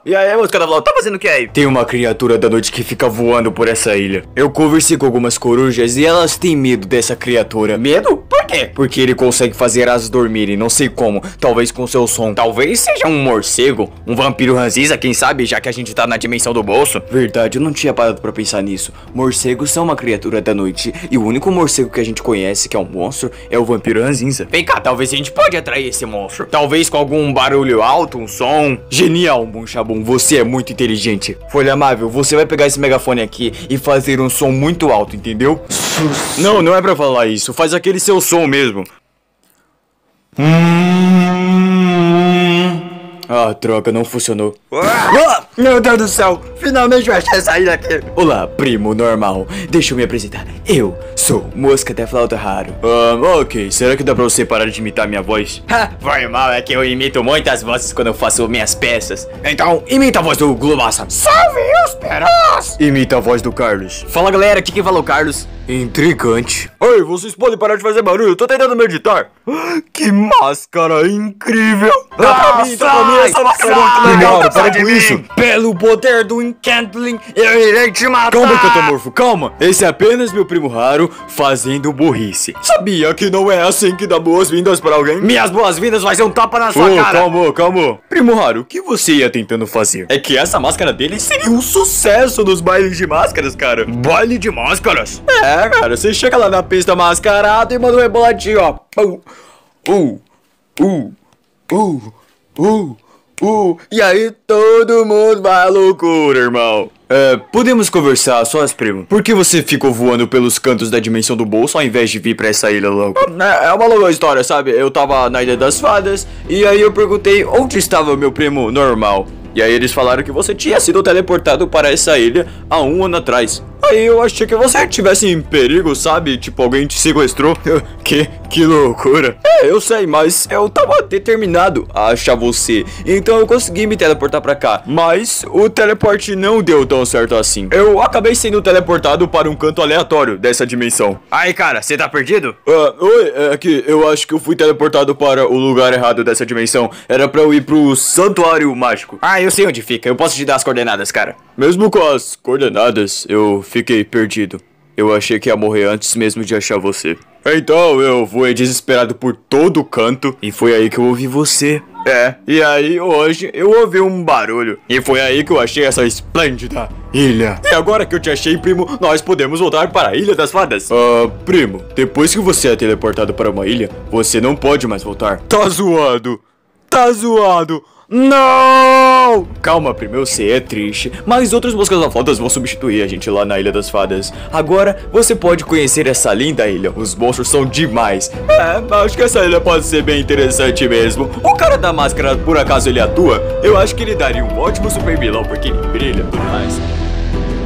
E aí, moço, cara falou, tá fazendo o que aí? Tem uma criatura da noite que fica voando por essa ilha. Eu conversei com algumas corujas e elas têm medo dessa criatura. Medo? Por quê? Porque ele consegue fazer elas dormirem, não sei como. Talvez com seu som. Talvez seja um morcego, um vampiro ranziza, quem sabe, já que a gente tá na dimensão do bolso. Verdade, eu não tinha parado pra pensar nisso. Morcegos são uma criatura da noite e o único morcego que a gente conhece que é um monstro é o vampiro ranzinza. Vem cá, talvez a gente pode atrair esse monstro. Talvez com algum barulho alto, um som. Genial, Bonchabum, você é muito inteligente. Folha Amável, você vai pegar esse megafone aqui e fazer um som muito alto, entendeu? Não, não é pra falar isso. Faz aquele seu som mesmo. Ah, droga, não funcionou. Meu Deus do céu, finalmente eu achei essa ilha aqui. Olá, primo normal. Deixa eu me apresentar. Eu sou Mosca da Flauta Raro. Ok, será que dá pra você parar de imitar minha voz? Foi mal, é que eu imito muitas vozes quando eu faço minhas peças. Então, imita a voz do Glumassa. Salve os peros! Imita a voz do Carlos. Fala galera, aqui quem falou Carlos. Intrigante. Oi, vocês podem parar de fazer barulho, eu tô tentando meditar. Que máscara incrível. Pra mim essa máscara é muito legal. Para com isso. Pelo poder do Encantling, eu irei te matar. Calma, Cantamorfo, calma. Esse é apenas meu primo raro fazendo burrice. Sabia que não é assim que dá boas-vindas pra alguém? Minhas boas-vindas vai ser um tapa na sua cara. Calma. Primo raro, o que você ia tentando fazer? É que essa máscara dele seria um sucesso nos bailes de máscaras, cara. Baile de máscaras? É, cara, você chega lá na pista mascarado e manda um reboladinho, ó. E aí todo mundo vai à loucura, irmão. Podemos conversar sós, primo? Por que você ficou voando pelos cantos da dimensão do bolso ao invés de vir pra essa ilha logo? É uma longa história, sabe? Eu tava na Ilha das Fadas e aí eu perguntei onde estava o meu primo normal. E aí eles falaram que você tinha sido teleportado para essa ilha há 1 ano atrás. Aí eu achei que você estivesse em perigo, sabe? Tipo, alguém te sequestrou. Que loucura. Eu sei, mas eu tava determinado a achar você. Então eu consegui me teleportar pra cá. Mas o teleporte não deu tão certo assim. Eu acabei sendo teleportado para um canto aleatório dessa dimensão. Aí, cara, você tá perdido? Oi, é que eu acho que eu fui teleportado para o lugar errado dessa dimensão. Era pra eu ir pro Santuário Mágico. Eu sei onde fica. Eu posso te dar as coordenadas, cara. Mesmo com as coordenadas, eu fiquei perdido. Eu achei que ia morrer antes mesmo de achar você. Então eu voei desesperado por todo o canto e foi aí que eu ouvi você. E aí hoje eu ouvi um barulho e foi aí que eu achei essa esplêndida ilha. E agora que eu te achei, primo, nós podemos voltar para a Ilha das Fadas. Primo, depois que você é teleportado para uma ilha, você não pode mais voltar. Tá zoado. Não! Calma, primo, eu sei, é triste, mas outros Moscas da Fadas vão substituir a gente lá na Ilha das Fadas. Agora, você pode conhecer essa linda ilha, os monstros são demais. Acho que essa ilha pode ser bem interessante mesmo. O cara da máscara, por acaso ele atua? Eu acho que ele daria um ótimo super vilão, porque ele brilha e tudo mais.